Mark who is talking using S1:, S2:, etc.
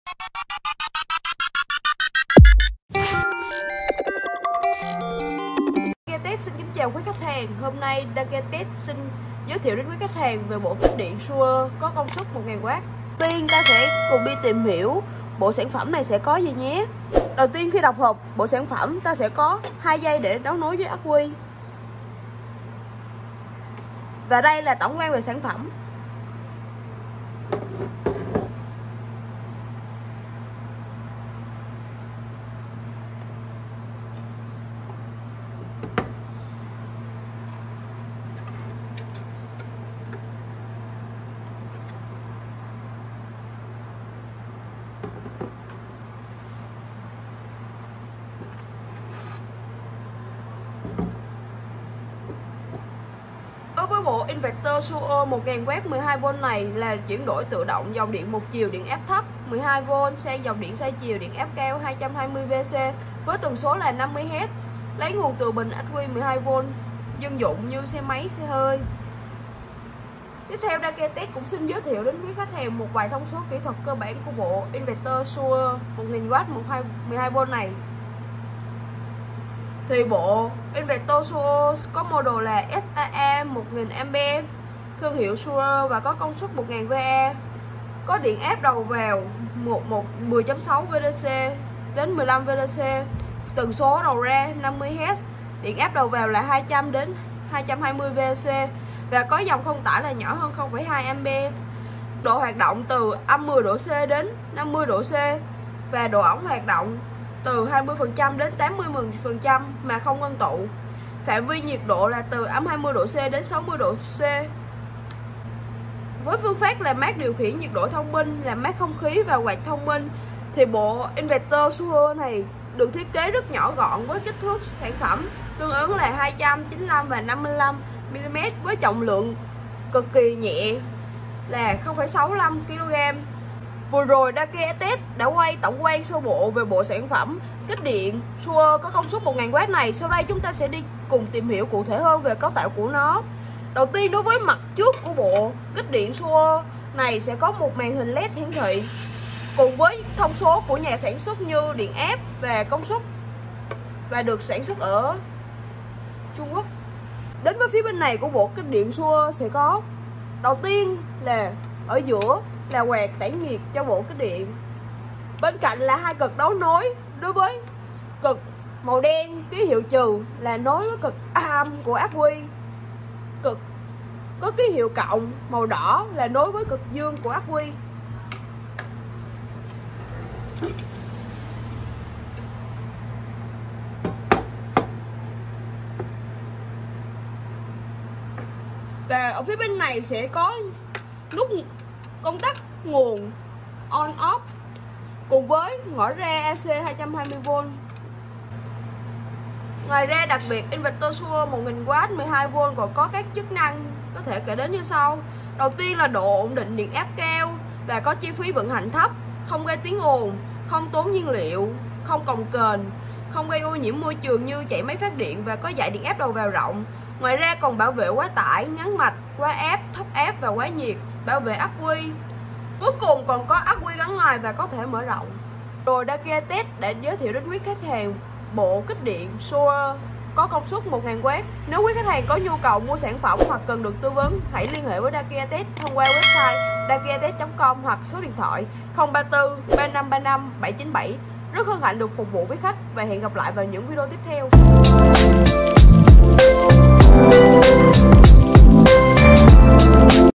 S1: Dakiatet xin kính chào quý khách hàng. Hôm nay Dakiatet xin giới thiệu đến quý khách hàng về bộ kích điện Shure có công suất 1000W. Tiên ta sẽ cùng đi tìm hiểu bộ sản phẩm này sẽ có gì nhé. Đầu tiên khi đọc hộp bộ sản phẩm ta sẽ có 2 dây để đấu nối với ắc quy. Và đây là tổng quan về sản phẩm. Đối với bộ inverter Shure 1000W 12V này là chuyển đổi tự động dòng điện một chiều điện áp thấp 12V sang dòng điện xoay chiều điện áp cao 220VC với tần số là 50Hz, lấy nguồn từ bình ắc quy 12V, dân dụng như xe máy, xe hơi. Tiếp theo, Dakiatet cũng xin giới thiệu đến quý khách hàng một vài thông số kỹ thuật cơ bản của bộ inverter Shure 1000W 12V này. Thì bộ inverter Shure có model là SAA 1000A, thương hiệu Shure và có công suất 1000VA, có điện áp đầu vào 10.6 VDC đến 15 VDC, tần số đầu ra 50Hz, điện áp đầu vào là 200 đến 220 VDC và có dòng không tải là nhỏ hơn 0,2A. Độ hoạt động từ âm 10 độ C đến 50 độ C và độ ẩm hoạt động từ 20% đến 80% mà không ngưng tụ. Phạm vi nhiệt độ là từ âm 20 độ C đến 60 độ C. Với phương pháp làm mát điều khiển nhiệt độ thông minh, làm mát không khí và quạt thông minh thì bộ inverter Shure này được thiết kế rất nhỏ gọn với kích thước sản phẩm tương ứng là 295 và 55mm với trọng lượng cực kỳ nhẹ là 0,65 kg. Vừa rồi Dakiatet đã quay tổng quan sơ bộ về bộ sản phẩm kích điện Shure có công suất 1000W này. Sau đây chúng ta sẽ đi cùng tìm hiểu cụ thể hơn về cấu tạo của nó. Đầu tiên, đối với mặt trước của bộ kích điện Shure này sẽ có một màn hình LED hiển thị cùng với thông số của nhà sản xuất như điện áp và công suất, và được sản xuất ở Trung Quốc. Đến với phía bên này của bộ kích điện Shure sẽ có, đầu tiên là ở giữa là quạt tản nhiệt cho bộ kích điện. Bên cạnh là 2 cực đấu nối. Đối với cực màu đen ký hiệu trừ là nối với cực âm của ắc quy. Cực có ký hiệu cộng màu đỏ là nối với cực dương của ắc quy. Và ở phía bên này sẽ có nút công tắc nguồn on off cùng với ngõ ra AC 220V. Ngoài ra, đặc biệt inverter Shure 1000W 12V còn có các chức năng có thể kể đến như sau. Đầu tiên là độ ổn định điện áp cao và có chi phí vận hành thấp, không gây tiếng ồn, không tốn nhiên liệu, không cồng kềnh, không gây ô nhiễm môi trường như chạy máy phát điện và có dải điện áp đầu vào rộng. Ngoài ra còn bảo vệ quá tải, ngắn mạch, quá áp, thấp áp và quá nhiệt, bảo vệ ắc quy. Cuối cùng còn có ắc quy gắn ngoài và có thể mở rộng. Rồi Dakiatet đã giới thiệu đến quý khách hàng bộ kích điện Shure có công suất 1000W. Nếu quý khách hàng có nhu cầu mua sản phẩm hoặc cần được tư vấn, hãy liên hệ với Dakiatet thông qua website dakiatet.com hoặc số điện thoại 034 3535 797. Rất hân hạnh được phục vụ quý khách và hẹn gặp lại vào những video tiếp theo.